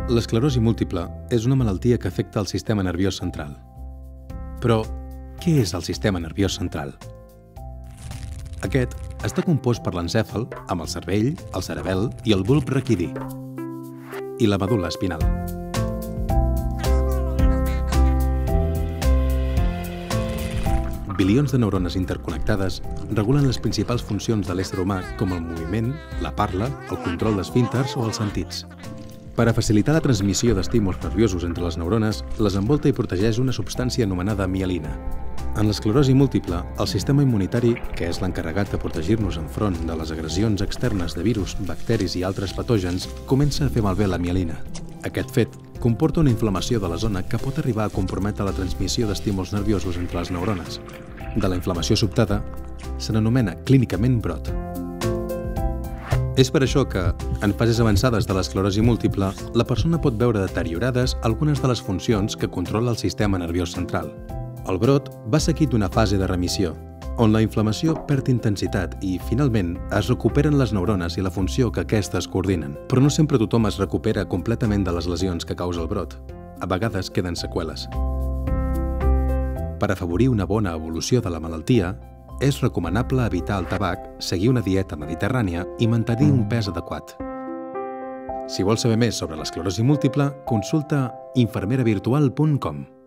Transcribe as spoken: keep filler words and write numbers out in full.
L'esclerosi múltiple és una malaltia que afecta el sistema nerviós central. Però, què és el sistema nerviós central? Aquest està compost per l'encèfal, amb el cervell, el cerebel i el bulb raquidi, i la medul·la espinal. Bilions de neurones interconnectades regulen les principals funcions de l'ésser humà com el moviment, la parla, el control d'esfínters o els sentits. Per a facilitar la transmissió d'estímuls nerviosos entre les neurones, les envolta i protegeix una substància anomenada mielina. En l'esclerosi múltiple, el sistema immunitari, que és l'encarregat de protegir-nos enfront de les agressions externes de virus, bacteris i altres patògens, comença a fer malbé la mielina. Aquest fet comporta una inflamació de la zona que pot arribar a comprometre la transmissió d'estímuls nerviosos entre les neurones. De la inflamació sobtada se n'anomena clínicament brot. És per això que, en fases avançades de l'esclerosi múltiple, la persona pot veure deteriorades algunes de les funcions que controla el sistema nerviós central. El brot va seguit d'una fase de remissió, on la inflamació perd intensitat i, finalment, es recuperen les neurones i la funció que aquestes coordinen. Però no sempre tothom es recupera completament de les lesions que causa el brot. A vegades queden seqüeles. Per afavorir una bona evolució de la malaltia, és recomanable evitar el tabac, seguir una dieta mediterrània i mantenir un pes adequat. Si vols saber més sobre l'esclerosi múltiple, consulta infermera virtual punt com.